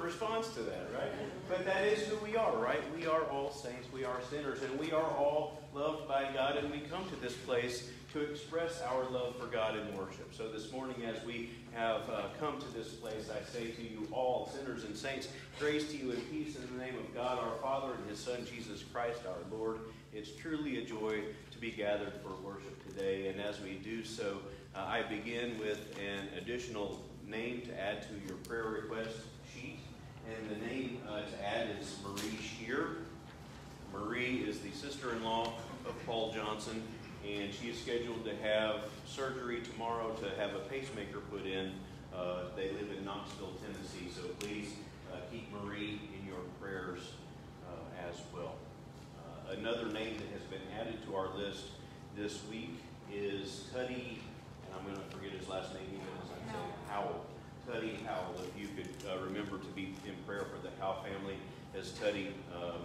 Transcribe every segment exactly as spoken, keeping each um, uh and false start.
response to that, right? But that is who we are, right? We are all saints, we are sinners, and we are all loved by God, and we come to this place to express our love for God in worship. So this morning, as we have uh, come to this place, I say to you all, sinners and saints, grace to you and peace in the name of God our Father and His Son, Jesus Christ our Lord. It's truly a joy to be gathered for worship today, and as we do so, uh, I begin with an additional name to add to your prayer request sheet, and the name uh, to add is Marie Shear. Marie is the sister-in-law of Paul Johnson, and she is scheduled to have surgery tomorrow to have a pacemaker put in. Uh, they live in Knoxville, Tennessee, so please uh, keep Marie in your prayers uh, as well. Uh, another name that has been added to our list this week is Tuddy, and I'm going to forget his last name even as I'm saying Howell. Tuddy Howell, if you could uh, remember to be in prayer for the Howell family, as Tuddy um,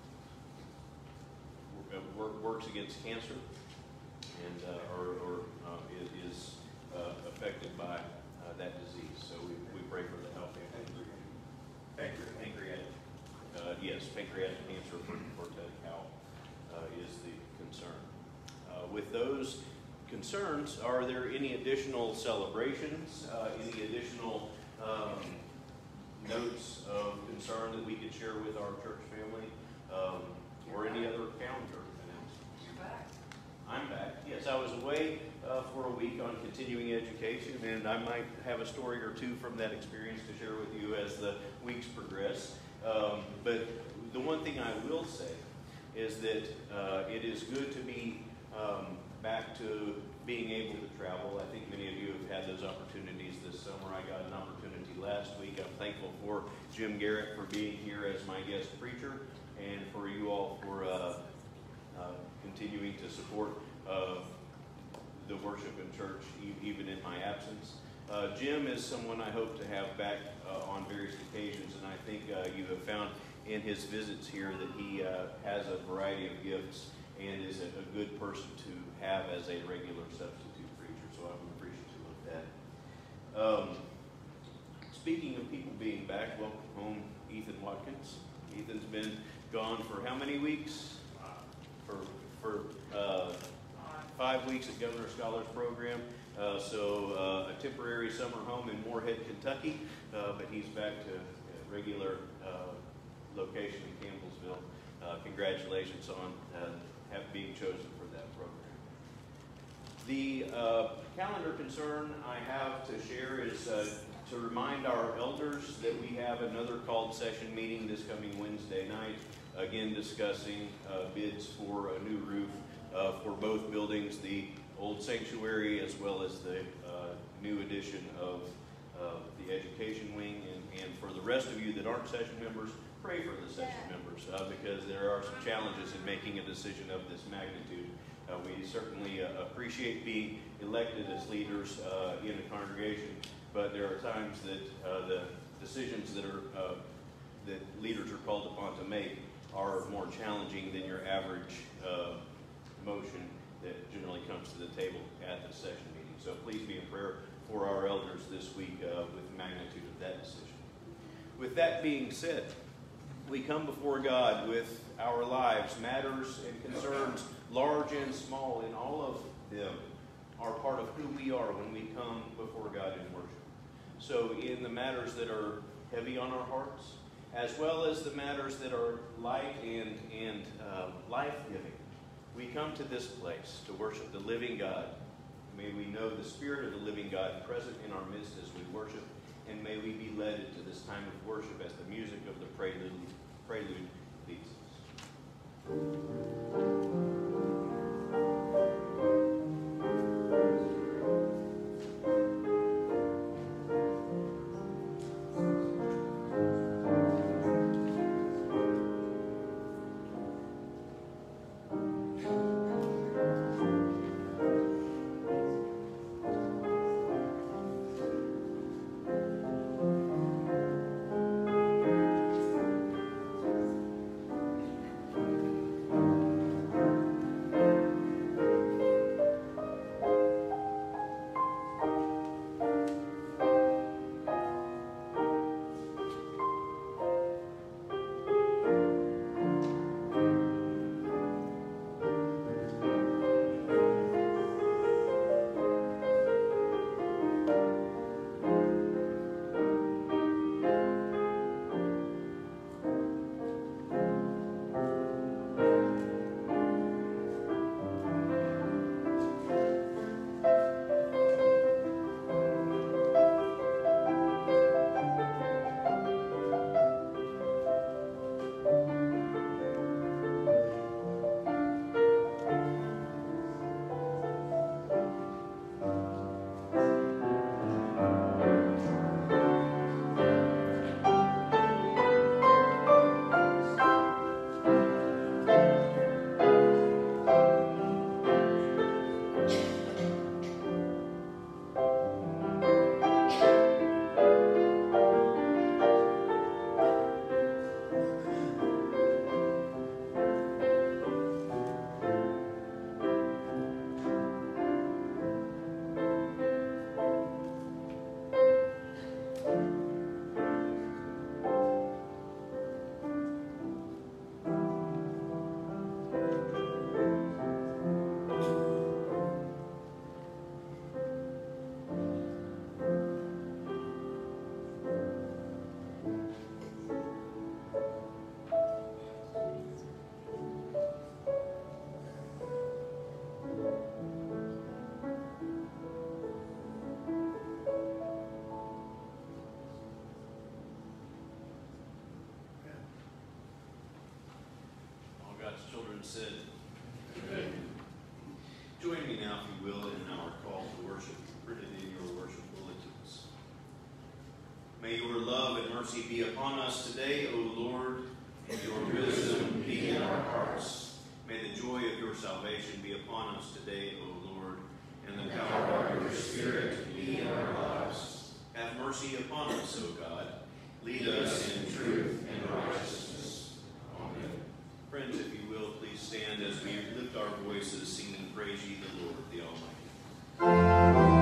works against cancer and uh, or, or uh, is uh, affected by uh, that disease. So we, we pray for the Howell family. Pancreatic. Pancreatic. Uh, yes, pancreatic cancer for, for Tuddy Howell uh, is the concern. Uh, with those concerns, are there any additional celebrations, uh, any additional um, notes of concern that we could share with our church family, um, or any other calendar announcements? You're back. I'm back. Yes, I was away uh, for a week on continuing education, and I might have a story or two from that experience to share with you as the weeks progress. Um, but the one thing I will say is that uh, it is good to be um, back to being able to travel. I think many of you have had those opportunities this summer. I got an opportunity last week. I'm thankful for Jim Garrett for being here as my guest preacher, and for you all for uh, uh, continuing to support uh, the worship in church, e even in my absence. Uh, Jim is someone I hope to have back uh, on various occasions, and I think uh, you have found in his visits here that he uh, has a variety of gifts and is a, a good person to have as a regular substitute preacher, so I'm appreciative of that. Um, speaking of people being back, welcome home Ethan Watkins. Ethan's been gone for how many weeks? For, for uh, five weeks at Governor Scholars Program, uh, so uh, a temporary summer home in Moorhead, Kentucky, uh, but he's back to a regular uh, location in Campbellsville. Uh, congratulations on uh, have being chosen for that program. The uh, calendar concern I have to share is uh, to remind our elders that we have another called session meeting this coming Wednesday night, again discussing uh, bids for a new roof uh, for both buildings, the old sanctuary as well as the uh, new addition of uh, the education wing. And, and for the rest of you that aren't session members, pray for the session members uh, because there are some challenges in making a decision of this magnitude. Uh, we certainly uh, appreciate being elected as leaders uh, in a congregation, but there are times that uh, the decisions that are uh, that leaders are called upon to make are more challenging than your average uh, motion that generally comes to the table at the session meeting. So please be in prayer for our elders this week uh, with the magnitude of that decision. With that being said, we come before God with our lives, matters and concerns, large and small, and all of them are part of who we are when we come before God in worship. So in the matters that are heavy on our hearts, as well as the matters that are light and, and uh, life-giving, we come to this place to worship the living God. May we know the Spirit of the living God present in our midst as we worship, and may we be led into this time of worship as the music of the prelude, prelude leads us. Thank you. children said, Amen. Join me now, if you will, in our call to worship, printed in your worship bulletins. May your love and mercy be upon us today, O Lord, and your wisdom be in our hearts. May the joy of your salvation be upon us today, O Lord, and the power of your Spirit be in our lives. Have mercy upon us, O God. Lead us in truth and righteousness. Amen. Friends, if you will, please stand as we lift our voices, singing Praise Ye the Lord, the Almighty.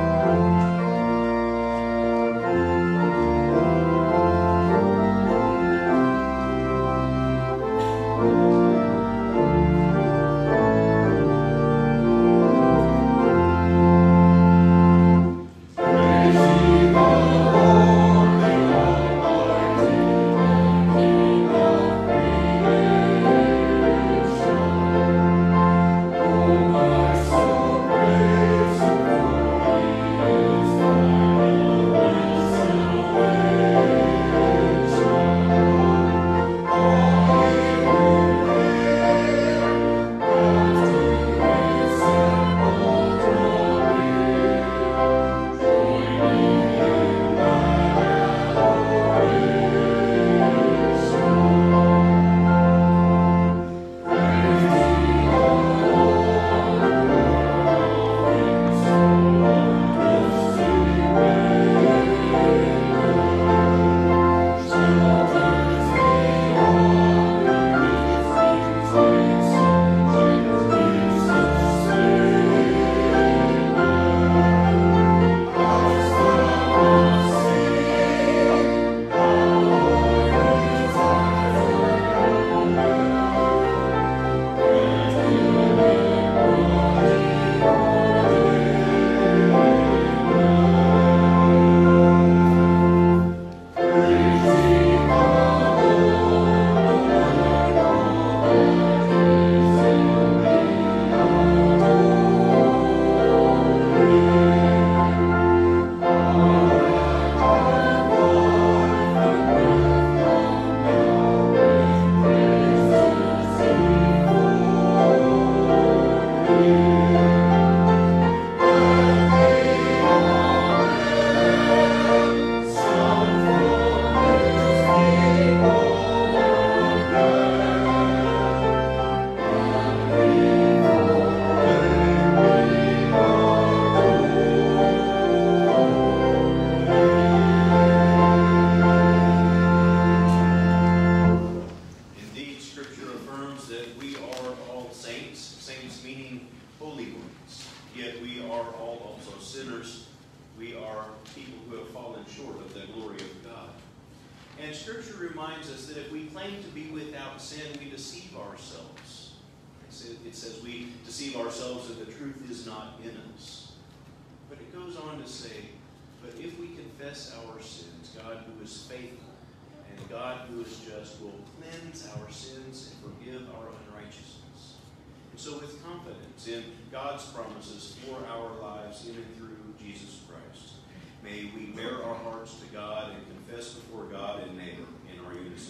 In God's promises for our lives in and through Jesus Christ. May we bear our hearts to God and confess before God and neighbor in our unison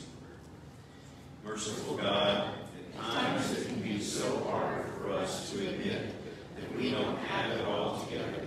prayer. Merciful God, at times it can be so hard for us to admit that we don't have it all together.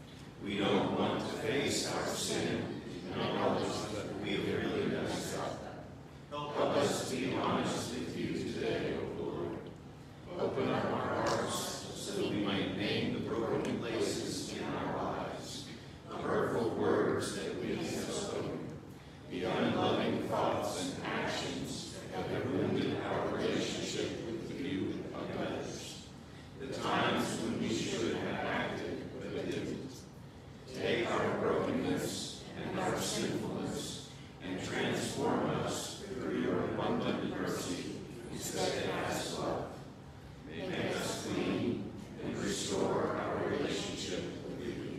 We don't want to face our sin and acknowledge that we have really messed up. Help us to be honest with you today, O Lord. Open up our hearts so that we might name the broken places in our lives, the hurtful words that we have spoken, the unloving thoughts and actions that have wounded our relationship with you and others, the times when we should have acted but didn't. Take our brokenness and our sinfulness and transform us through your abundant mercy and steadfast love. Make us clean and restore our relationship with you.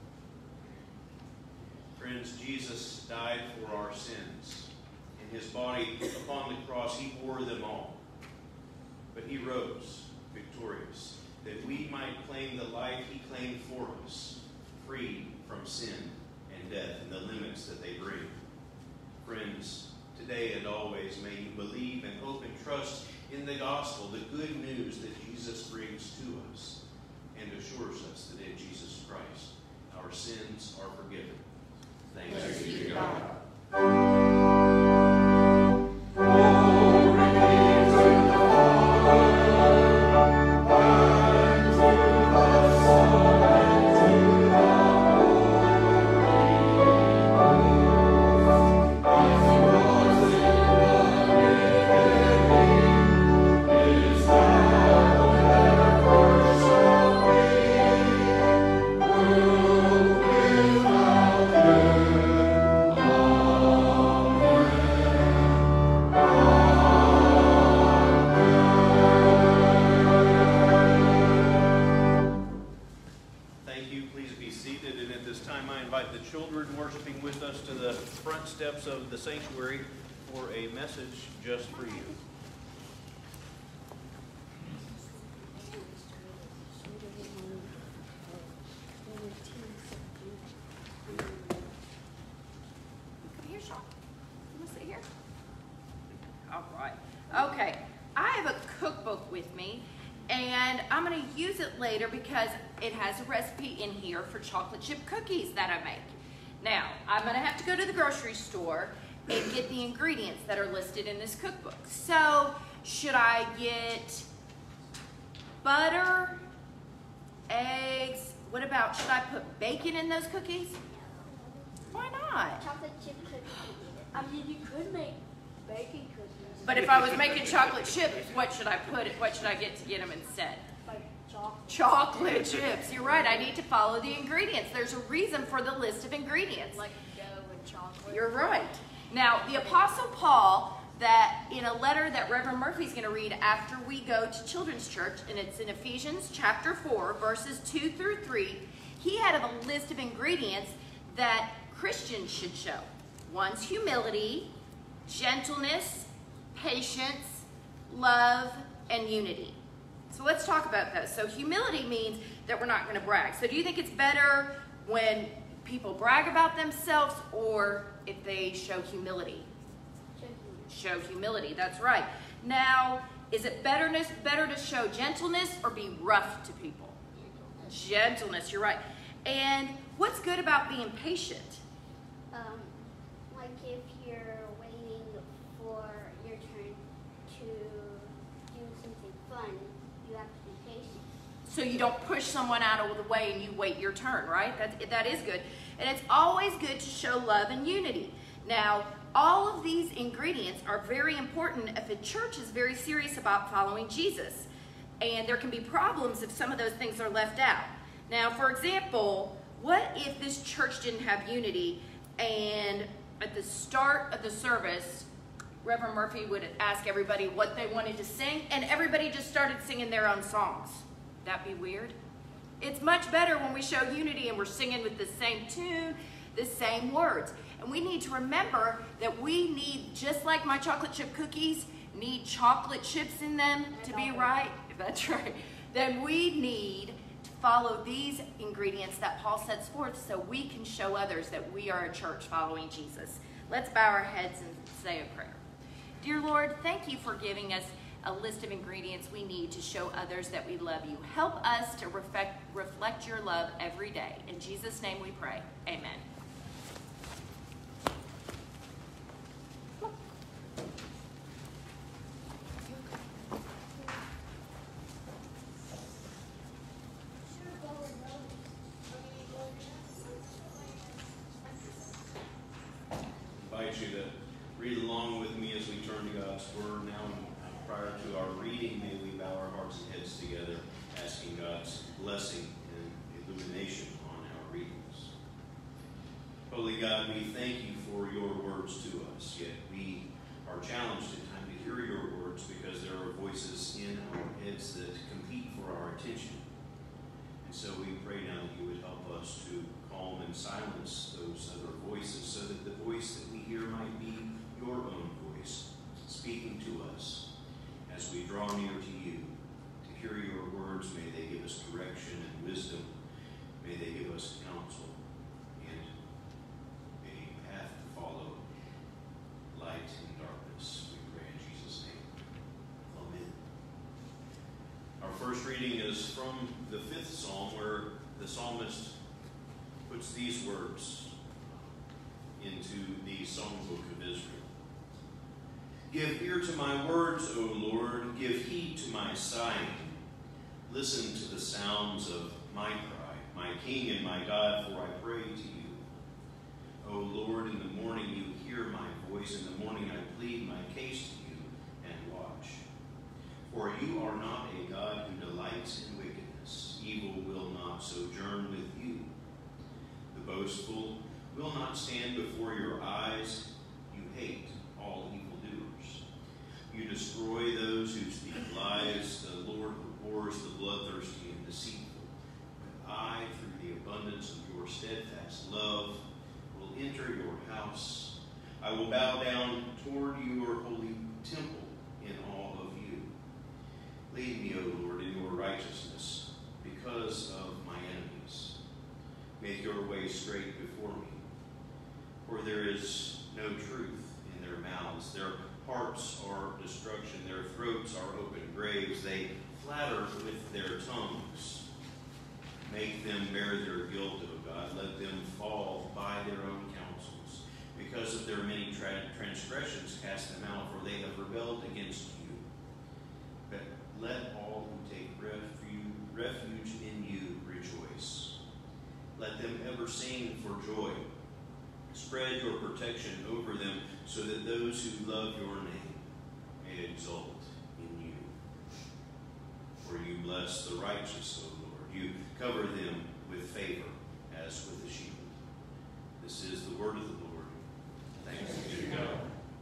Friends, Jesus died for our sins. In his body upon the cross, he bore them all. But he rose victorious, that we might claim the life he claimed for us, free from sin and death and the limits that they bring. Friends, Today and always, may you believe and hope and trust in the gospel, the good news that Jesus brings to us and assures us that in Jesus Christ our sins are forgiven. Thanks be to God. Of the sanctuary for a message just for you. Come here, Sean. You want to sit here? All right. Okay. I have a cookbook with me, and I'm going to use it later because it has a recipe in here for chocolate chip cookies that I make. Now, I'm going to have to go to the grocery store and get the ingredients that are listed in this cookbook. So, should I get butter, eggs? What about, should I put bacon in those cookies? Why not? Chocolate chip cookies. I mean, you could make bacon cookies. But if I was making chocolate chips, what should I put? What should I get to get them instead? Like chocolate. Chocolate chips. You're right. I need to follow the ingredients. There's a reason for the list of ingredients. Like dough and chocolate. You're right. Now, the Apostle Paul, that in a letter that Reverend Murphy's going to read after we go to Children's Church, and it's in Ephesians chapter four, verses two through three, he had a list of ingredients that Christians should show. One's humility, gentleness, patience, love, and unity. So let's talk about those. So humility means that we're not going to brag. So do you think it's better when people brag about themselves or if they show humility? Show humility, that's right. Now, is it betterness, better to show gentleness or be rough to people? Gentleness, you're right. And what's good about being patient? Um, like if you're waiting for your turn to do something fun, you have to be patient. So you don't push someone out of the way and you wait your turn, right? That, that is good. And it's always good to show love and unity. Now, all of these ingredients are very important if a church is very serious about following Jesus. And there can be problems if some of those things are left out. Now, for example, what if this church didn't have unity and at the start of the service, Reverend Murphy would ask everybody what they wanted to sing and everybody just started singing their own songs? That'd be weird. It's much better when we show unity and we're singing with the same tune, the same words. And we need to remember that we need, just like my chocolate chip cookies, need chocolate chips in them to be right. That's right. Then we need to follow these ingredients that Paul sets forth so we can show others that we are a church following Jesus. Let's bow our heads and say a prayer. Dear Lord, thank you for giving us a list of ingredients we need to show others that we love you. Help us to reflect, reflect your love every day. In Jesus' name we pray. Amen. I invite you to read along with me as we turn to God's Word now. Prior to our reading, may we bow our hearts and heads together, asking God's blessing and illumination on our readings. Holy God, we thank you for your words to us, yet we are challenged at times to hear your words because there are voices in our heads that compete for our attention. And so we pray now that you would help us to calm and silence those other voices so that the voice that we hear might be your own voice speaking to us. As we draw near to you to hear your words, may they give us direction and wisdom. May they give us counsel and a path to follow, light and first reading is from the fifth psalm, where the psalmist puts these words into the songbook of Israel. Give ear to my words, O Lord, give heed to my sighing. Listen to the sounds of my cry, my King and my God, for I pray to you. O Lord, in the morning you hear my voice, in the morning I plead my case to you and watch. For you are not a God who delights in wickedness. Evil will not sojourn with you. The boastful will not stand before your eyes. You hate all evildoers. You destroy those who speak lies. The Lord abhors the bloodthirsty and deceitful. But I, through the abundance of your steadfast love, will enter your house. I will bow down toward your holy temple in awe of you. Lead me, O Lord, in your righteousness because of my enemies. Make your way straight before me. For there is no truth in their mouths. Their hearts are destruction. Their throats are open graves. They flatter with their tongues. Make them bear their guilt, O God. Let them fall by their own counsels. Because of their many tra- transgressions, cast them out, for they have rebelled against you. But let all who take refuge, refuge in you rejoice. Let them ever sing for joy. Spread your protection over them, so that those who love your name may exult in you. For you bless the righteous, O Lord. You cover them with favor as with a shield. This is the word of the Lord. Thanks be to God.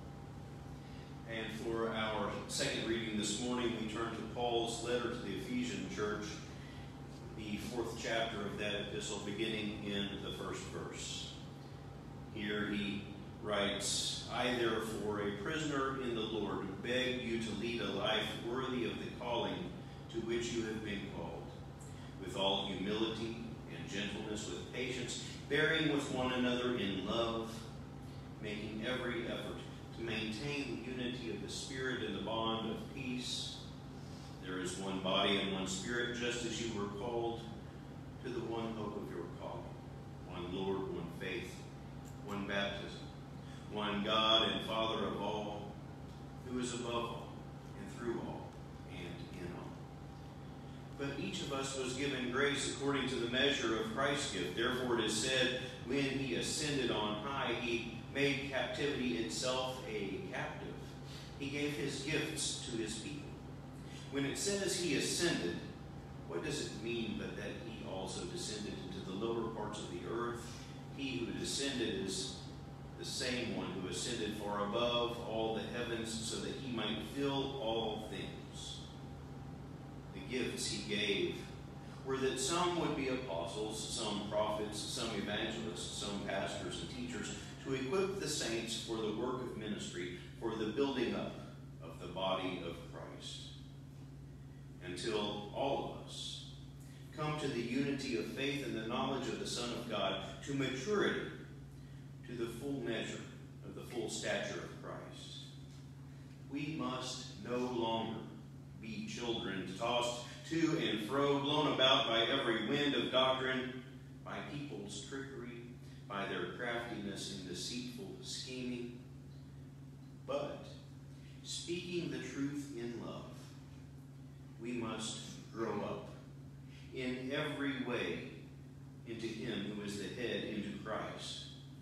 And for our second reading this morning, we turn to Paul's letter to the Ephesian church, the fourth chapter of that epistle, beginning in the first verse. Here he writes, I therefore, a prisoner in the Lord, beg you to lead a life worthy of the calling to which you have been called, with all humility and gentleness, with patience, bearing with one another in love, making every effort to maintain the unity of the Spirit in the bond of peace. There is one body and one Spirit, just as you were called to the one hope of your calling, one Lord, one faith, one baptism, one God and Father of all, who is above all and through all and in all. But each of us was given grace according to the measure of Christ's gift. Therefore it is said, when he ascended on high, he made captivity itself a captive. He gave his gifts to his people. When it says he ascended, what does it mean but that he also descended into the lower parts of the earth? He who descended is the same one who ascended far above all the heavens, so that he might fill all things. The gifts he gave were that some would be apostles, some prophets, some evangelists, some pastors and teachers, to equip the saints for the work of ministry, for the building up of the body of Christ, until all of us come to the unity of faith and the knowledge of the Son of God, to maturity, to the full measure of the full stature of Christ. We must no longer be children tossed to and fro, blown about by every wind of doctrine, by people's trickery, by their craftiness and deceitful scheming, but speaking the truth in love, we must grow up in every way into him who is the head, into Christ,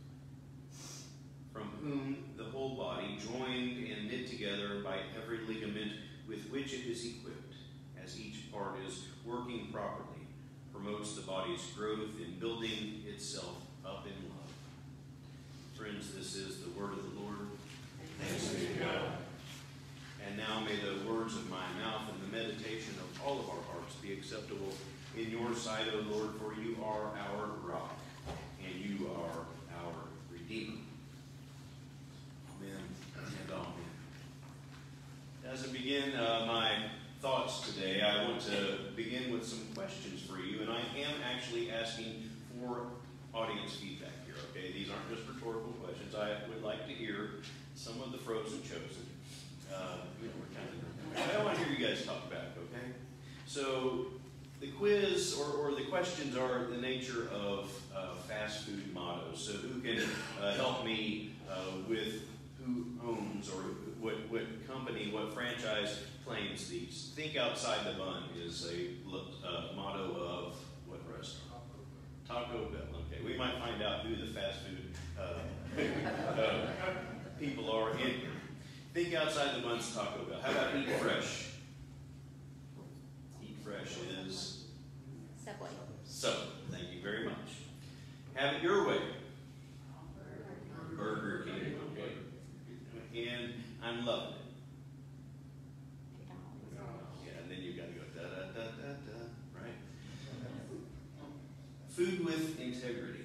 from whom the whole body, joined and knit together by every ligament with which it is equipped, as each part is working properly, promotes the body's growth in building itself up in love. Friends, this is the word of the Lord. Thanks be to God. And now may the words of my mouth and the meditation of all of our hearts be acceptable in your sight, O Lord, for you are our rock, and you are our Redeemer. Amen and amen. As I begin uh, my thoughts today, I want to begin with some questions for you, and I am actually asking for audience feedback here, okay? These aren't just rhetorical questions. I would like to hear some of the frozen chosen. Uh, you know, we're kind of, I don't want to hear you guys talk back, okay? So the quiz or, or the questions are the nature of uh, fast food mottos. So who can uh, help me uh, with who owns or what, what company, what franchise claims these? Think outside the bun is a uh, motto of what restaurant? Taco Bell. Okay, we might find out who the fast food uh, uh, people are in here. Think outside the bun's Taco Bell. How about Eat Fresh? Eat Fresh is Subway. Subway. Thank you very much. Have it your way. Burger King. Okay. And I'm loving it. Yeah, and then you got to go da da da da da. Right. Food with integrity.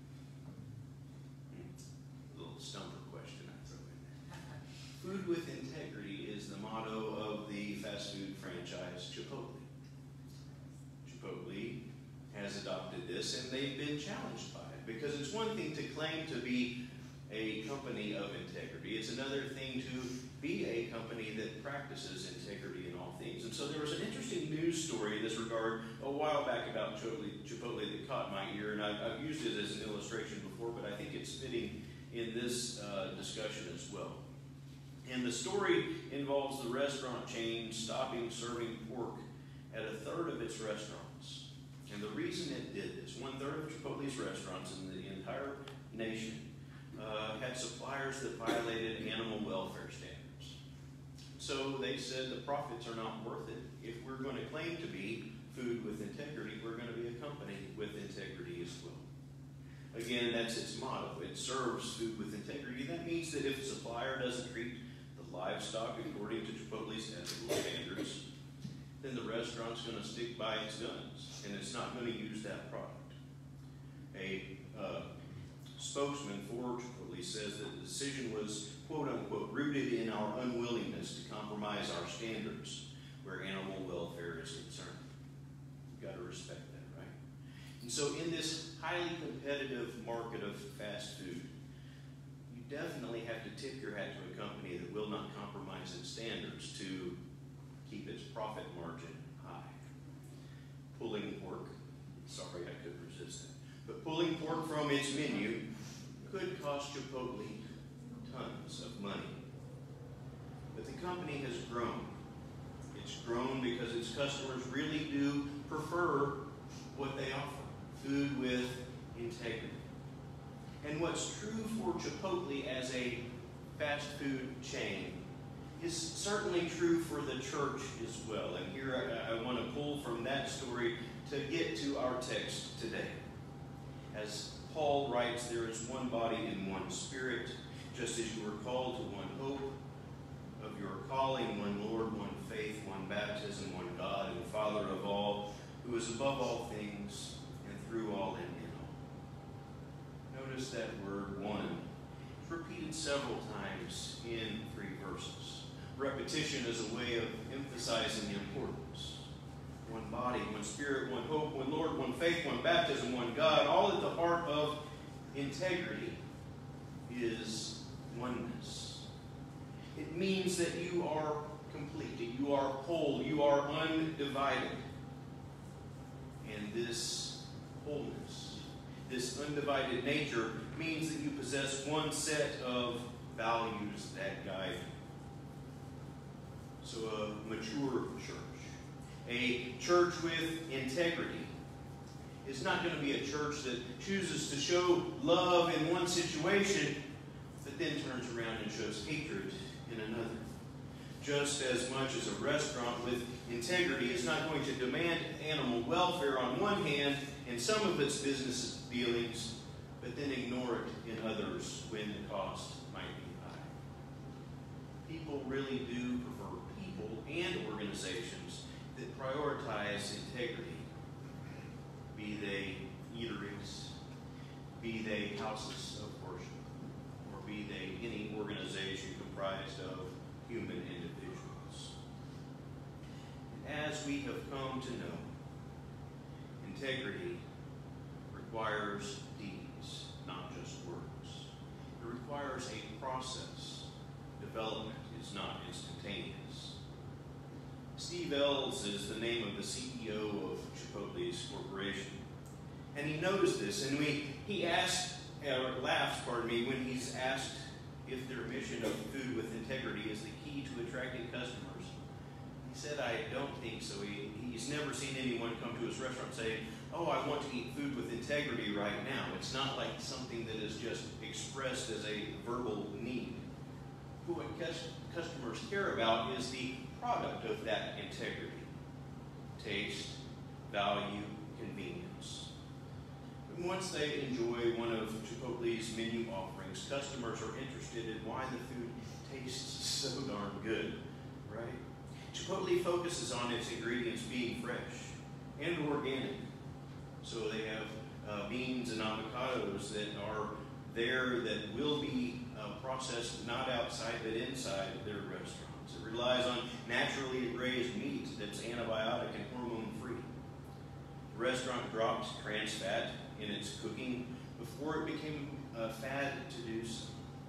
Little stumper question I throw in there. Food with integrity is the motto of the fast food franchise Chipotle. Chipotle has adopted this, and they've been challenged by it, because it's one thing to claim to be a company of integrity. It's another thing to be a company that practices integrity in all things. And so there was an interesting news story in this regard a while back about Chipotle, Chipotle that caught my ear, and I've, I've used it as an illustration before, but I think it's fitting in this uh, discussion as well. And the story involves the restaurant chain stopping serving pork at a third of its restaurants. And the reason it did this, one third of Chipotle's restaurants in the entire nation uh, had suppliers that violated animal welfare standards. So they said the profits are not worth it. If we're going to claim to be food with integrity, we're going to be a company with integrity as well. Again, that's its motto. It serves food with integrity. That means that if a supplier doesn't treat the livestock according to Chipotle's ethical standards, then the restaurant's going to stick by its guns, and it's not going to use that product. A uh, spokesman for Chipotle says that the decision was, quote unquote, rooted in our unwillingness to compromise our standards where animal welfare is concerned. You've got to respect that, right? And so in this highly competitive market of fast food, you definitely have to tip your hat to a company that will not compromise its standards to keep its profit margin high. Pulling pork, sorry I couldn't resist it, but pulling pork from its menu could cost Chipotle tons of money. But the company has grown. It's grown because its customers really do prefer what they offer, food with integrity. And what's true for Chipotle as a fast food chain is certainly true for the church as well. And here I, I want to pull from that story to get to our text today. As Paul writes, there is one body and one spirit, just as you were called to one hope of your calling, one Lord, one faith, one baptism, one God and Father of all, who is above all things and through all and in all. Notice that word one. It's repeated several times in three verses. Repetition is a way of emphasizing the importance. One body, one spirit, one hope, one Lord, one faith, one baptism, one God. All at the heart of integrity is oneness. It means that you are complete, that you are whole, you are undivided. And this wholeness, this undivided nature, means that you possess one set of values that guide you. So a mature church, a church with integrity, is not going to be a church that chooses to show love in one situation, but then turns around and shows hatred in another. Just as much as a restaurant with integrity is not going to demand animal welfare on one hand in some of its business dealings, but then ignore it in others when the cost might be high. People really do prefer people and organizations that prioritize integrity, be they eateries, be they houses of worship, or be they any organization comprised of human individuals. As we have come to know, integrity requires deeds, not just words. It requires a process. Development is not instantaneous. Steve Ells is the name of the C E O of Chipotle's corporation. And he noticed this, and we, he asked, or laughs, pardon me, when he's asked if their mission of food with integrity is the key to attracting customers. He said, I don't think so. He, he's never seen anyone come to his restaurant saying, oh, I want to eat food with integrity right now. It's not like something that is just expressed as a verbal need. What customers care about is the product of that integrity. Taste, value, convenience. And once they enjoy one of Chipotle's menu offerings, customers are interested in why the food tastes so darn good, right? Chipotle focuses on its ingredients being fresh and organic. So they have uh, beans and avocados that are there that will be uh, processed not outside but inside of their restaurants. It relies on naturally raised meat that's antibiotic and hormone-free. The restaurant dropped trans fat in its cooking before it became a fad to do so.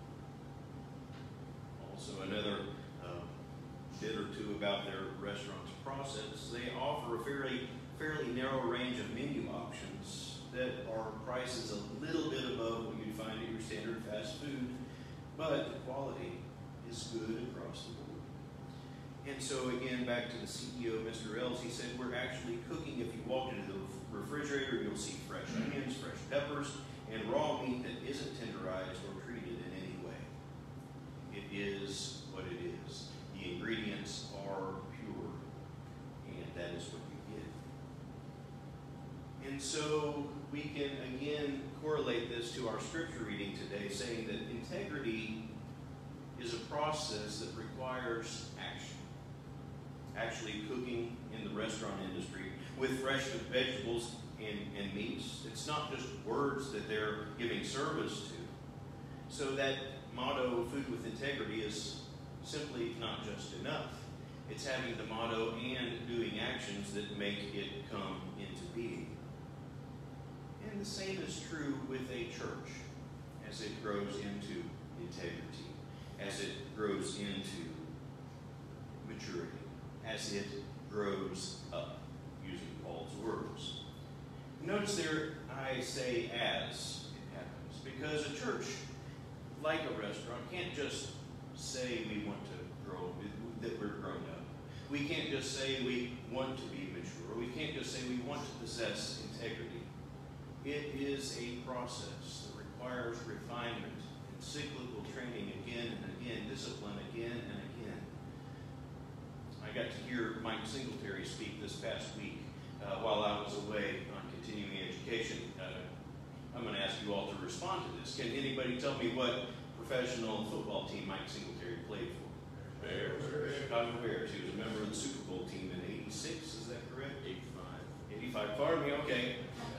Also, another uh, bit or two about their restaurant's process. They offer a fairly, fairly narrow range of menu options that are prices a little bit above what you'd find at your standard fast food, but the quality is good across the board. And so again, back to the C E O, Mister Ells, he said, we're actually cooking. If you walk into the refrigerator, you'll see fresh onions, fresh peppers, and raw meat that isn't tenderized or treated in any way. It is what it is. The ingredients are pure, and that is what you get. And so we can again correlate this to our scripture reading today, saying that integrity is a process that requires action. Actually cooking in the restaurant industry with fresh vegetables and, and meats. It's not just words that they're giving service to. So that motto, food with integrity, is simply not just enough. It's having the motto and doing actions that make it come into being. And the same is true with a church as it grows into integrity, as it grows into maturity, as it grows up, using Paul's words. Notice there I say as it happens, because a church, like a restaurant, can't just say we want to grow, that we're grown up. We can't just say we want to be mature. We can't just say we want to possess integrity. It is a process that requires refinement and cyclical training again and again, discipline again and again. I got to hear Mike Singletary speak this past week uh, while I was away on continuing education. Uh, I'm going to ask you all to respond to this. Can anybody tell me what professional football team Mike Singletary played for? Bears. Chicago Bears. He was a member of the Super Bowl team in eighty-six, is that correct? eighty-five. eighty-five, pardon me, okay.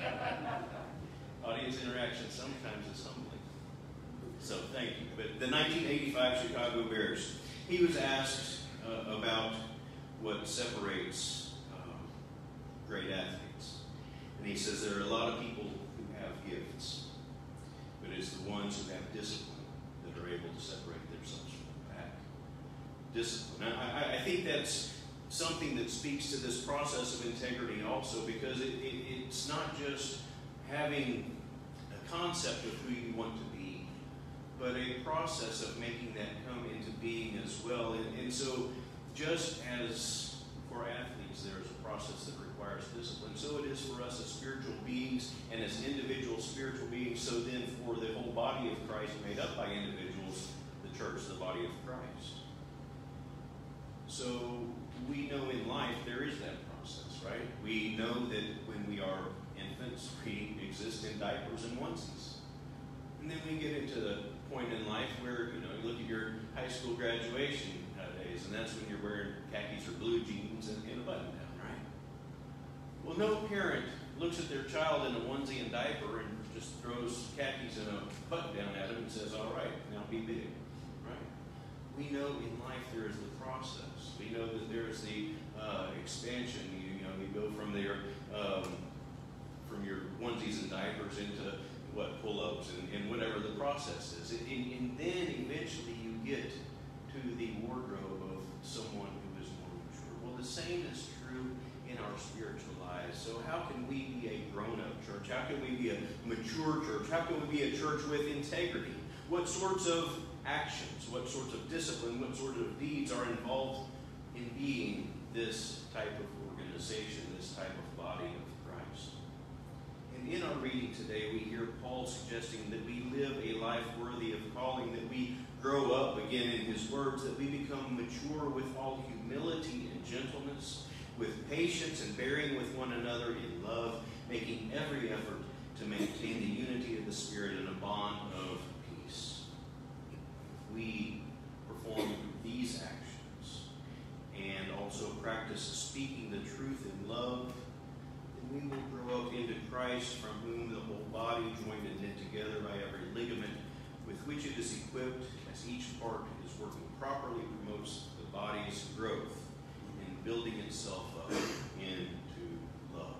Audience interaction sometimes is humbling. So thank you. But the nineteen eighty-five Chicago Bears, he was asked uh, about what separates um, great athletes. And he says there are a lot of people who have gifts, but it's the ones who have discipline that are able to separate themselves from the pack. Discipline. I, I think that's something that speaks to this process of integrity also, because it, it, it's not just having a concept of who you want to be, but a process of making that come into being as well. And, and so just as for athletes there is a process that requires discipline, so it is for us as spiritual beings and as individual spiritual beings. So then for the whole body of Christ made up by individuals, the church, the body of Christ. So we know in life there is that process, right? We know that when we are infants, we exist in diapers and onesies. And then we get into the point in life where, you know, you look at your high school graduation days, and that's when you're wearing khakis or blue jeans and, and a button down, right? Well, no parent looks at their child in a onesie and diaper and just throws khakis and a button down at them and says, all right, now be big, right? We know in life there is the process. We know that there is the uh, expansion. You, you know, you go from their um, from your onesies and diapers into what pull-ups and, and whatever the process is, and, and then eventually you get to the wardrobe of someone who is more mature. Well, the same is true in our spiritual lives. So how can we be a grown-up church? How can we be a mature church? How can we be a church with integrity? What sorts of actions, what sorts of discipline, what sorts of deeds are involved in being this type of organization, this type of body of Christ? And in our reading today, we hear Paul suggesting that we live a life worthy of calling, that we grow up, again in his words, that we become mature with all humility and gentleness, with patience and bearing with one another in love, making every effort to maintain the unity of the Spirit in a bond of peace. If we perform these actions and also practice speaking the truth in love, then we will grow up into Christ, from whom the whole body, joined and knit together by every ligament with which it is equipped, as each part is working properly, promotes the body's growth in building itself up into love.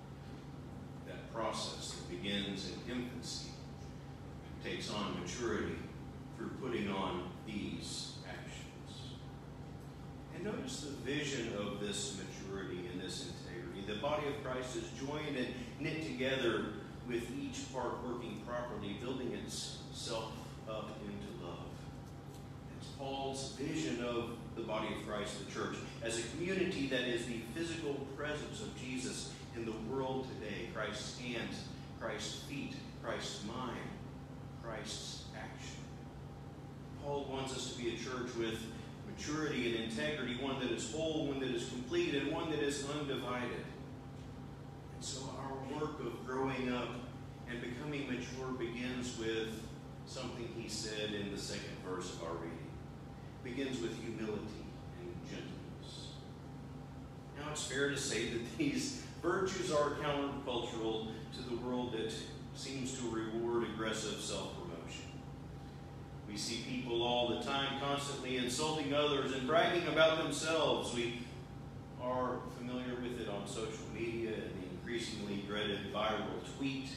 That process that begins in infancy takes on maturity through putting on these actions. And notice the vision of this maturity and this integrity. The body of Christ is joined and knit together with each part working properly, building itself up into love. It's Paul's vision of the body of Christ, the church, as a community that is the physical presence of Jesus in the world today. Christ's hands, Christ's feet, Christ's mind, Christ's action. Paul wants us to be a church with maturity and integrity, one that is whole, one that is complete, and one that is undivided. And so our work of growing up and becoming mature begins with something he said in the second verse of our reading. It begins with humility and gentleness. Now, it's fair to say that these virtues are countercultural to the world that seems to reward aggressive self-promotion. We see people all the time constantly insulting others and bragging about themselves. We are familiar with it on social media and the increasingly dreaded viral tweet.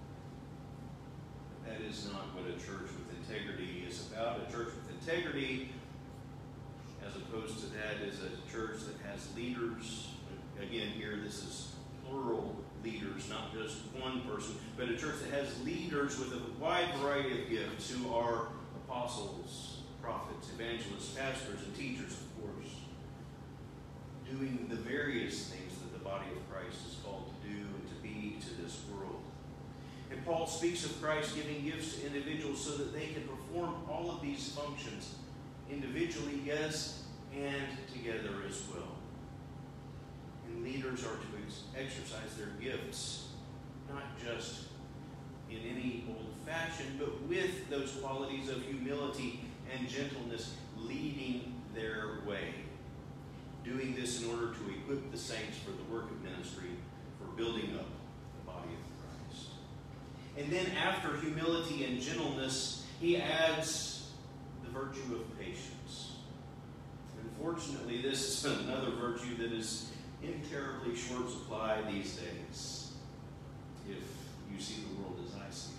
But that is not what a church with integrity is about. A church with integrity, as opposed to that, is a church that has leaders. Again, here this is plural leaders, not just one person, but a church that has leaders with a wide variety of gifts who are apostles, prophets, evangelists, pastors, and teachers, of course, doing the various things that the body of Christ is called to do and to be to this world. And Paul speaks of Christ giving gifts to individuals so that they can perform all of these functions individually, yes, and together as well. And leaders are to ex- exercise their gifts, not just in any old fashion, but with those qualities of humility and gentleness leading their way. Doing this in order to equip the saints for the work of ministry, for building up the body of Christ. And then after humility and gentleness, he adds the virtue of patience. Unfortunately, this is another virtue that is in terribly short supply these days, if you see the world as I see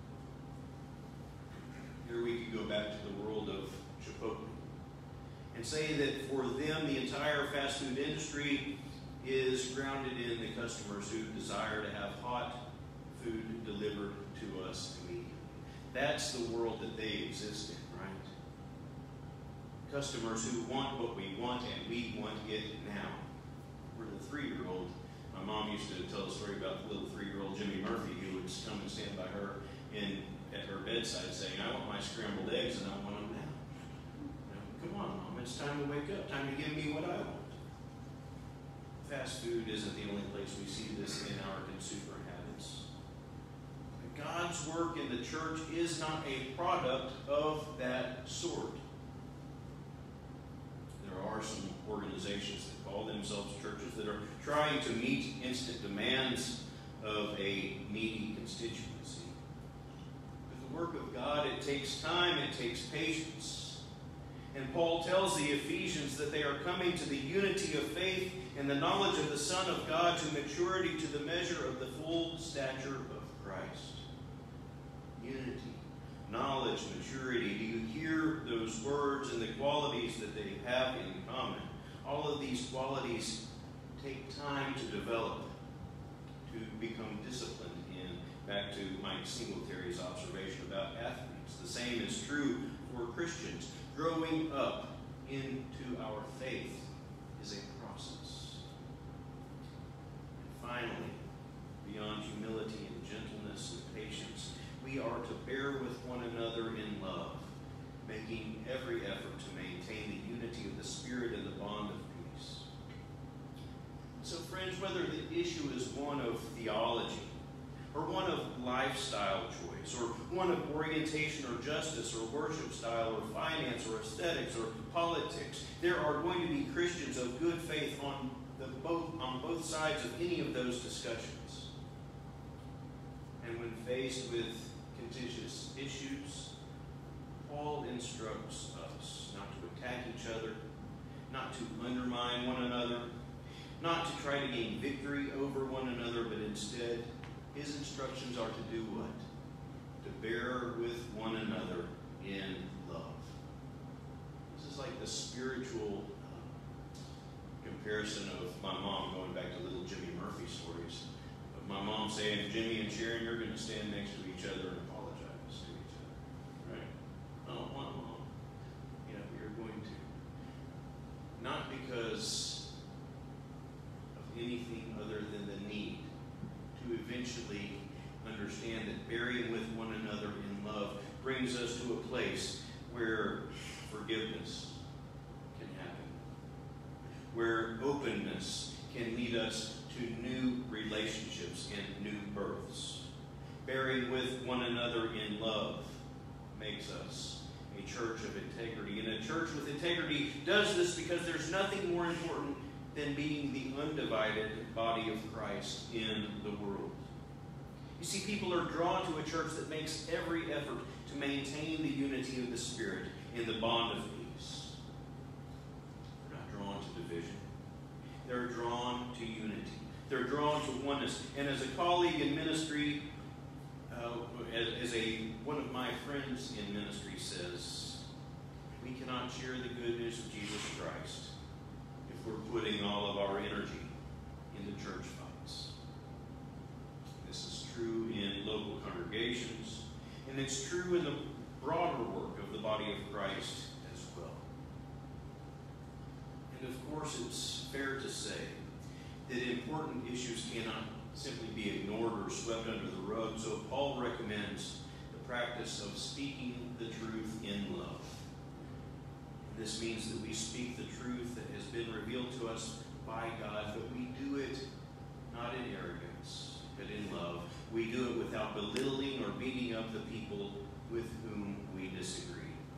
it. Here we could go back to the world of Chipotle and say that for them, the entire fast food industry is grounded in the customers who desire to have hot food delivered to us immediately. That's the world that they exist in, right? Customers who want what we want, and we want it now. We're the three-year-old. My mom used to tell a story about the little three-year-old Jimmy Murphy who would come and stand by her in, at her bedside saying, "I want my scrambled eggs and I want them now. You know, come on, Mom, it's time to wake up. Time to give me what I want." Fast food isn't the only place we see this in our consumer habits. But God's work in the church is not a product of that sort. There are some organizations that call themselves churches that are trying to meet instant demands of a needy constituency. But the work of God, it takes time, it takes patience. And Paul tells the Ephesians that they are coming to the unity of faith and the knowledge of the Son of God, to maturity, to the measure of the full stature of Christ. Unity, knowledge, maturity. Do you hear those words and the qualities that they have in common? all of these qualities take time to develop, to become disciplined in. Back to Mike Singletary's observation about athletes. The same is true for Christians. Growing up into our faith is a process. And finally, beyond humility and gentleness and patience, we are to bear with one another in love, making every effort to maintain the unity of the Spirit and the bond of peace. So friends, whether the issue is one of theology, or one of lifestyle choice, or one of orientation or justice, or worship style, or finance, or aesthetics, or politics, there are going to be Christians of good faith on, the both, on both sides of any of those discussions. And when faced with contentious issues, Paul instructs us not to attack each other, not to undermine one another, not to try to gain victory over one another, but instead, his instructions are to do what? To bear with one another in love. This is like the spiritual uh, comparison of my mom, going back to little Jimmy Murphy stories, of my mom saying, Jimmy and Sharon, you're going to stand next to each other and apologize to each other. Right? I don't want mom. You know, you're going to. Not because of anything other than the need to eventually understand that bearing with one another in love brings us to a place where forgiveness can happen, where openness can lead us to new relationships and new births. Bearing with one another in love makes us a church of integrity. And a church with integrity does this because there's nothing more important than being the undivided body of Christ in the world. You see, people are drawn to a church that makes every effort to maintain the unity of the Spirit in the bond of peace. They're not drawn to division. They're drawn to unity. They're drawn to oneness. And as a colleague in ministry, uh, as, as a one of my friends in ministry says, we cannot share the good news of Jesus Christ if we're putting all of our energy into church fights. This is true in local congregations, and it's true in the broader work of the body of Christ as well. And of course, it's fair to say that important issues cannot simply be ignored or swept under the rug, so Paul recommends the practice of speaking the truth in love. This means that we speak the truth that has been revealed to us by God, but we do it not in arrogance, but in love. We do it without belittling or beating up the people with whom we disagree.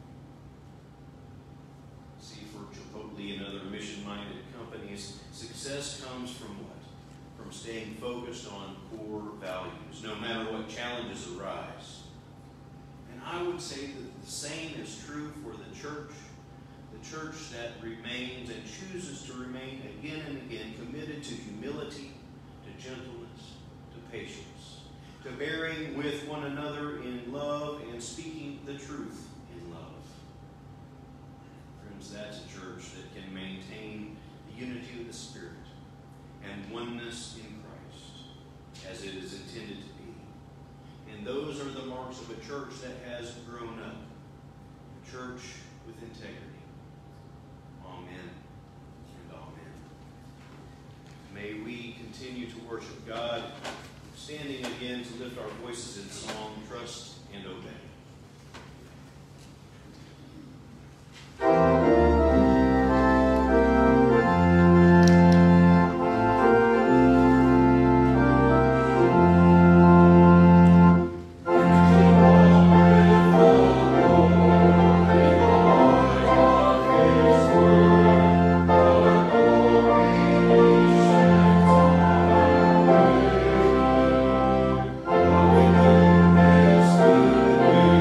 See, for Chipotle and other mission-minded companies, success comes from what? From staying focused on core values, no matter what challenges arise. And I would say that the same is true for the church. The church that remains and chooses to remain again and again committed to humility, to gentleness, to patience, to bearing with one another in love and speaking the truth in love. Friends, that's a church that can maintain the unity of the Spirit and oneness in Christ as it is intended to be. And those are the marks of a church that has grown up, a church with integrity. Amen and amen. May we continue to worship God, standing again to lift our voices in song, trust, and obey. Thank you.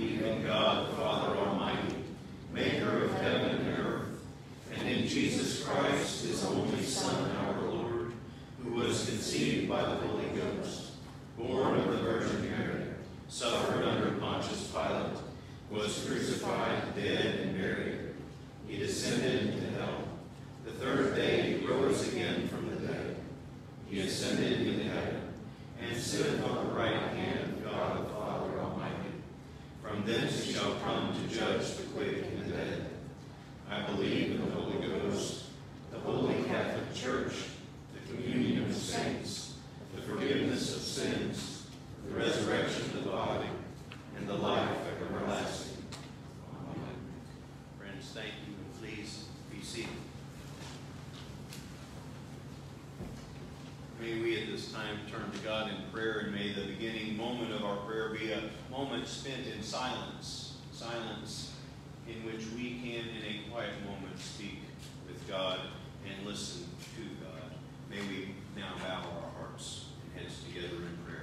believe in God the Father Almighty, maker of heaven and earth, and in Jesus Christ, his only Son, our Lord, who was conceived by the Holy Ghost, born of the Virgin Mary, suffered under Pontius Pilate, was crucified, dead, and buried. He descended into hell. The third day he rose again from the dead. He ascended into heaven, and sitteth on the right hand of God the Father Almighty. From thence he shall come to judge the quick and the dead. I believe in the Holy Ghost, the Holy Catholic Church, the communion of saints, the forgiveness of sins, the resurrection of the body, and the life everlasting. Amen. Friends, thank you, and please be seated. May we at this time turn to God in prayer, and may the beginning moment of our prayer be a moment spent in silence. Silence in which we can, in a quiet moment, speak with God and listen to God. May we now bow our hearts and heads together in prayer.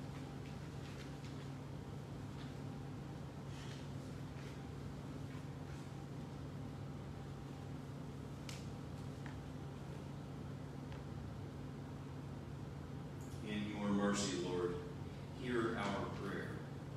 In your mercy, Lord, hear our prayer.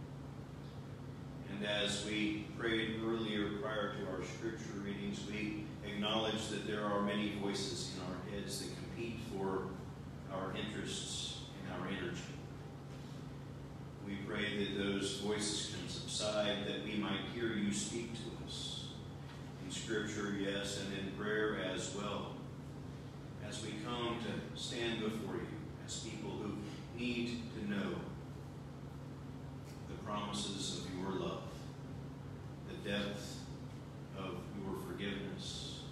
And as we prayed earlier prior to our scripture readings, we acknowledge that there are many voices in our heads that compete for our interests and our energy. We pray that those voices can subside, that we might hear you speak to us. In scripture, yes, and in prayer as well. As we come to stand before you as people who need to know the promises of your love, the depth of your forgiveness,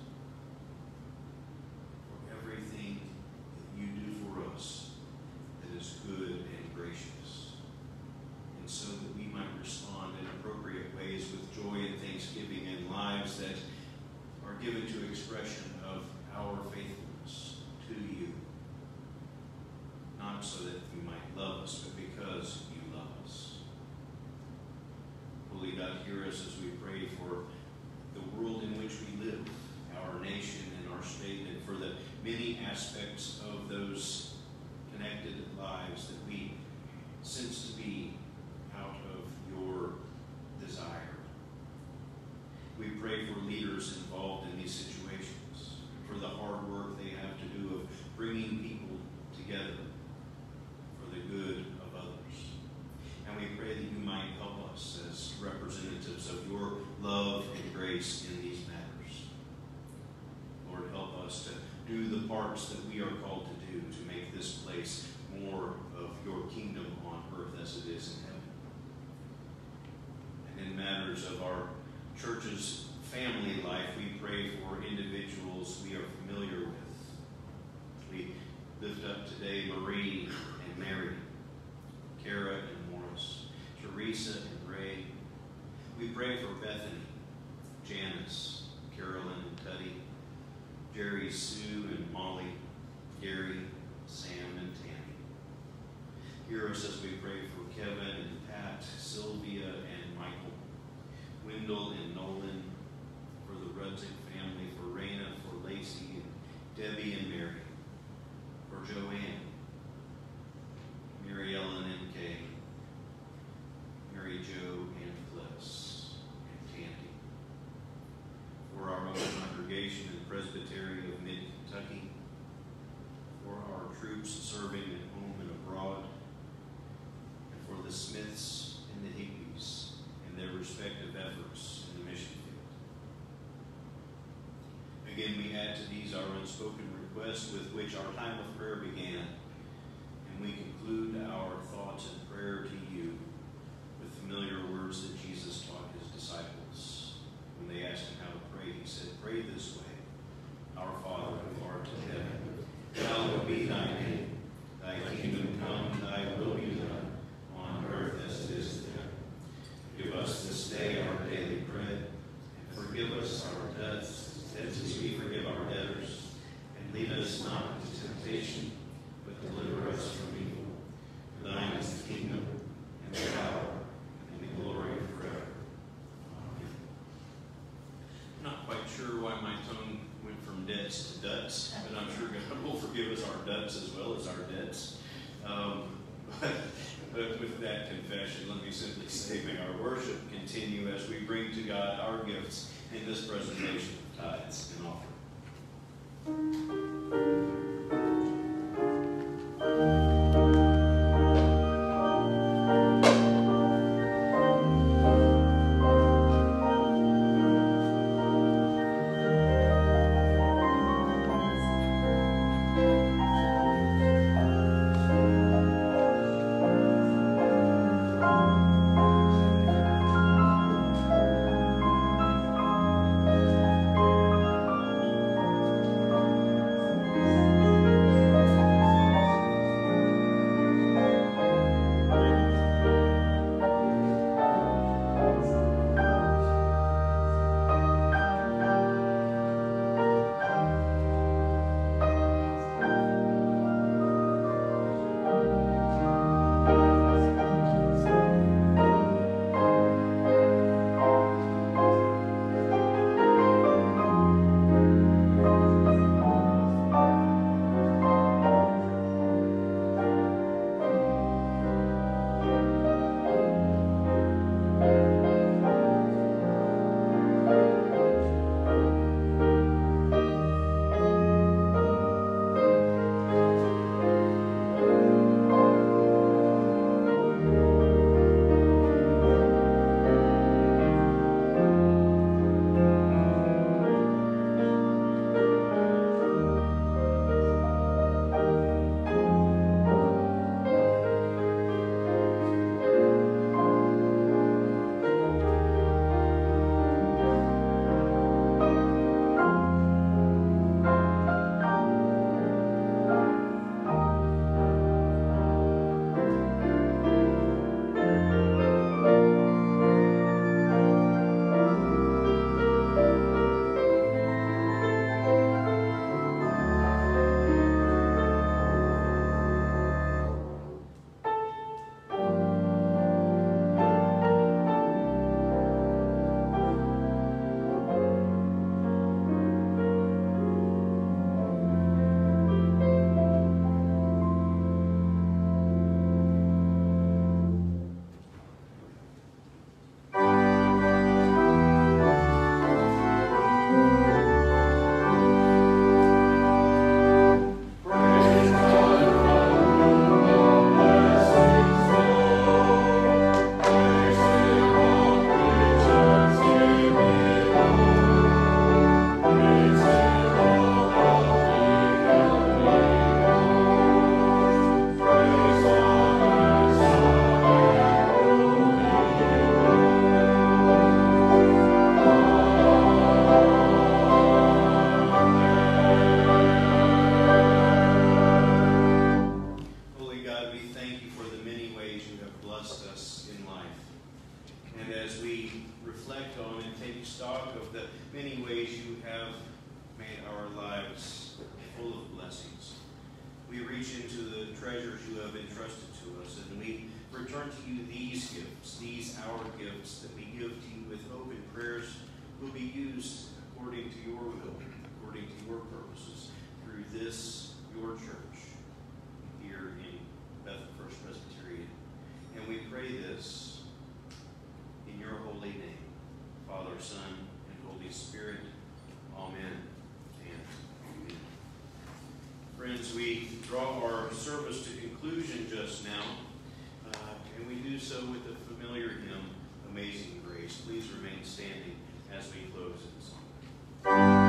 for everything that you do for us that is good and gracious, and so that we might respond in appropriate ways with joy and thanksgiving in lives that are given to expression of our faithfulness to you, not so that you might love us, but because you love us. Holy God, hear us as we pray for the world in which we live, our nation and our state, and for the many aspects of those connected lives that we sense to be out of your desire. We pray for leaders involved in these situations, for the hard work they have to do of bringing people together for the good of others. And we pray that you might help us as representatives of your love and grace in these matters. Lord, help us to do the parts that we are called to do to make this place more of your kingdom on earth as it is in heaven. And in matters of our church's family life, we pray for individuals we are familiar with. We lift up today Marie and Mary, Kara and Morris, Teresa and Ray. We pray for Bethany, Janice, Carolyn and Cuddy, Jerry, Sue and Molly, Gary, Sam and Tammy. Hear us as we pray for Kevin and Pat, Sylvia and Michael, Wendell and Nolan, for the Rudzik family, for Raina, for Lacey and Debbie and Mary, for Joanne, Mary Ellen and Kay, Mary Jo and Phyllis, and Tandy, for our own congregation and presbytery of Mid-Kentucky, for our troops serving at home and abroad, and for the Smiths and the Higbees and their respective efforts in the mission field. Again, we add to these our unspoken requests with which our time of prayer began, and we conclude our thoughts and prayer to you with familiar words that Jesus taught his disciples. When they asked him how to pray, he said, "Pray this way, our Father who art in heaven, hallowed be thy name. Thy kingdom come, thy will be done, on earth as it is in heaven. Give us this day our daily bread, and forgive us our debts, as we forgive our debtors. And lead us not into temptation, but deliver us from evil. For thine is the kingdom, and the power, and the glory forever. sure why my tongue went from debts to duts, but I'm sure God will forgive us our duts as well as our debts. Um, but, but with that confession, let me simply say, may our worship continue as we bring to God our gifts in this presentation of tithes and offerings. We draw our service to conclusion just now, uh, and we do so with the familiar hymn, Amazing Grace. Please remain standing as we close in song.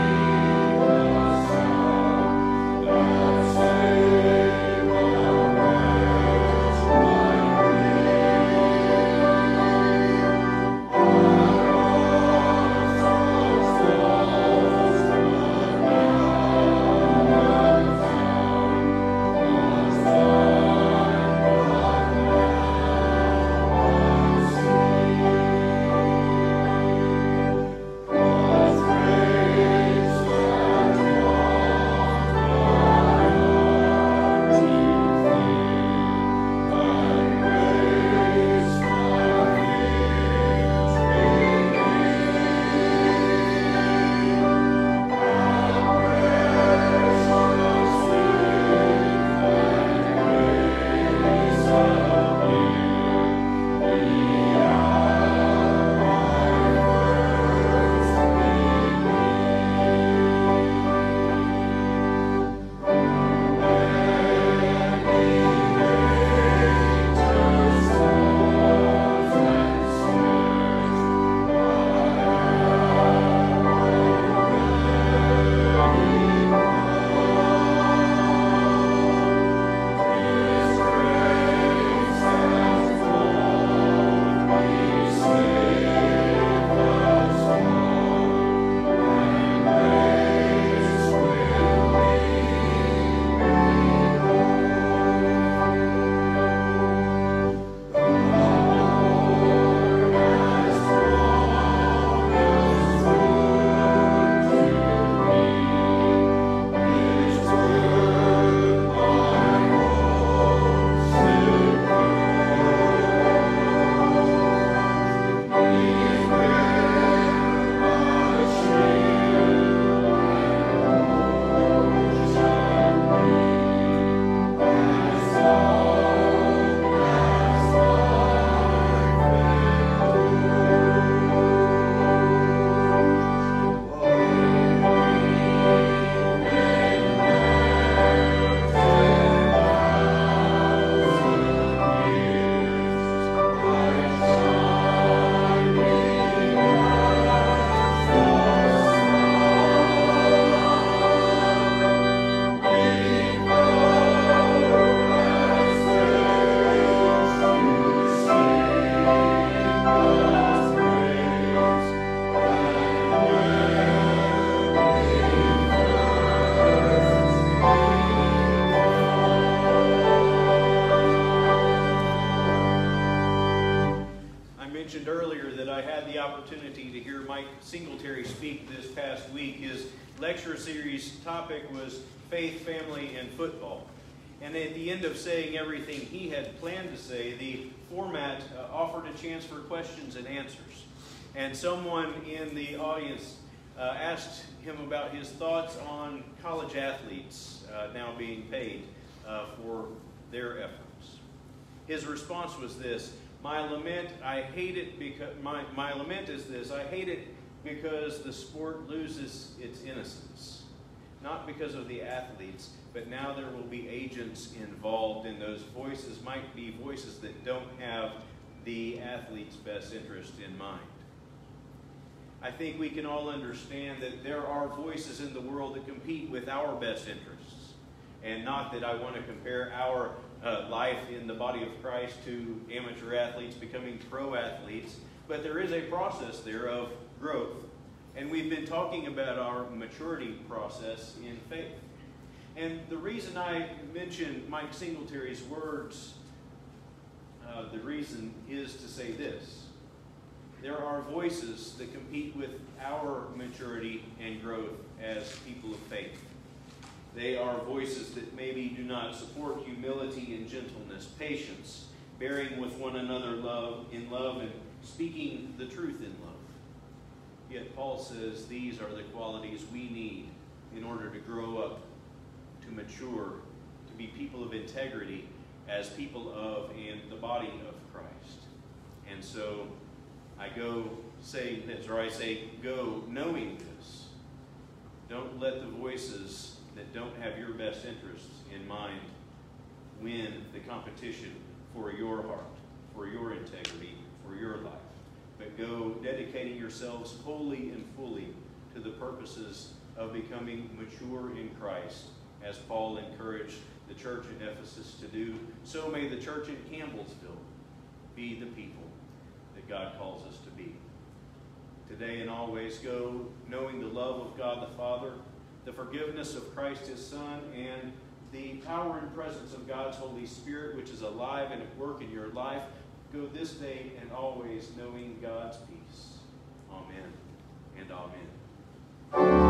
Thank you. opportunity to hear Mike Singletary speak this past week. His lecture series topic was Faith, Family, and Football. And at the end of saying everything he had planned to say, the format uh, offered a chance for questions and answers. And someone in the audience uh, asked him about his thoughts on college athletes uh, now being paid uh, for their efforts. His response was this: My lament, I hate it because my, my lament is this, I hate it because the sport loses its innocence. Not because of the athletes, but now there will be agents involved, and those voices might be voices that don't have the athlete's best interest in mind. I think we can all understand that there are voices in the world that compete with our best interests. And not that I want to compare our uh, life in the body of Christ to amateur athletes becoming pro athletes, but there is a process there of growth. And we've been talking about our maturity process in faith. And the reason I mentioned Mike Singletary's words, uh, the reason is to say this. There are voices that compete with our maturity and growth as people of faith. They are voices that maybe do not support humility and gentleness, patience, bearing with one another love in love, and speaking the truth in love. Yet Paul says these are the qualities we need in order to grow up, to mature, to be people of integrity as people of and the body of Christ. And so I go say this, or I say go knowing this. Don't let the voices that don't have your best interests in mind win the competition for your heart, for your integrity, for your life. But go dedicating yourselves wholly and fully to the purposes of becoming mature in Christ, as Paul encouraged the church in Ephesus to do. So may the church in Campbellsville be the people that God calls us to be. Today and always go knowing the love of God the Father, the forgiveness of Christ His Son, and the power and presence of God's Holy Spirit, which is alive and at work in your life. Go this day and always knowing God's peace. Amen and amen.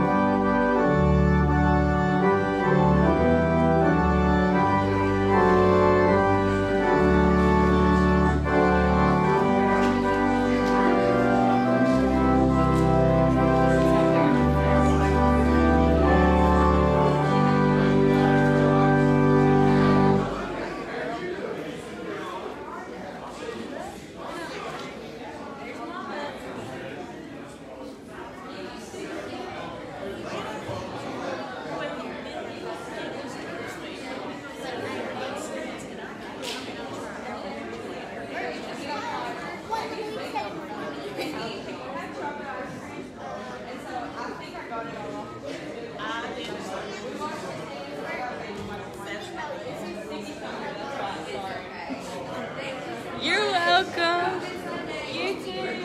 You're welcome. You too.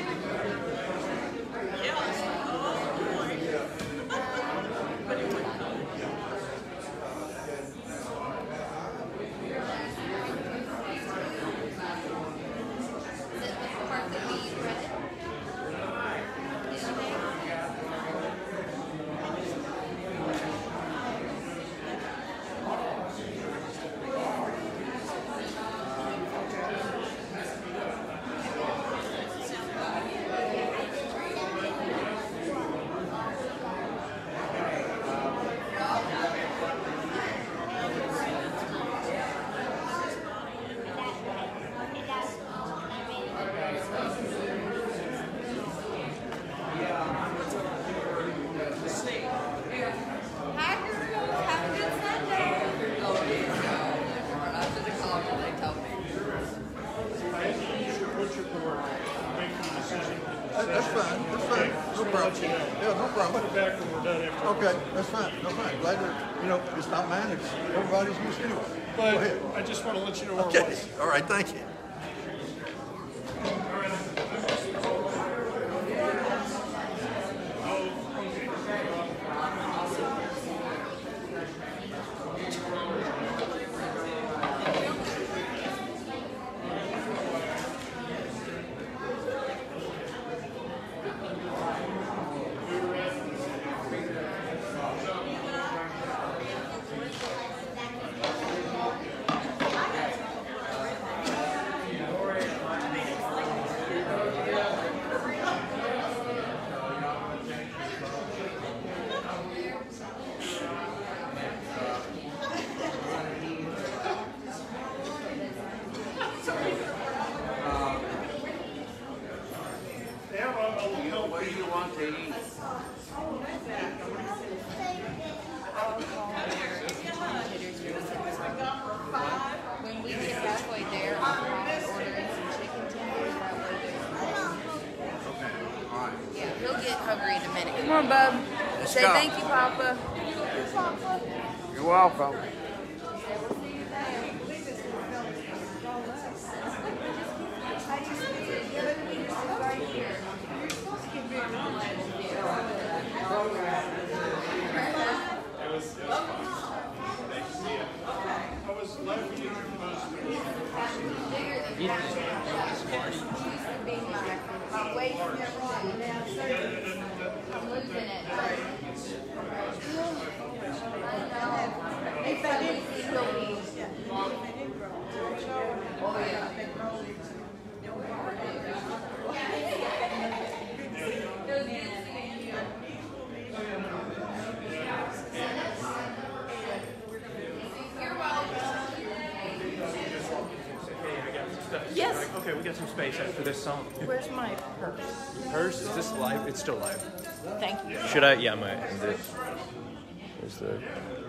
That's fine, that's fine, no problem. Yeah, no problem. Put it back when we're done after. Okay, that's fine, no fine. Glad to, you know, it's not mine, it's everybody's use anyway. Go ahead. But I just want to let you know where it Okay, was. all right, thank you. What do you want to eat? When we get halfway there, I'll try ordering some chicken tenders. That way Okay, all right. they- Yeah, he'll get hungry in a minute. Come on, bub. Let's Say go. thank you, Papa. You're welcome. My waist and everything. I'm losing it. Next time we see he'll be. Oh, yeah. Yes. Okay, we got some space after this song. Where's my purse? Hers, is this live? It's still live. Thank you. Should I? Yeah, I might end it. There's the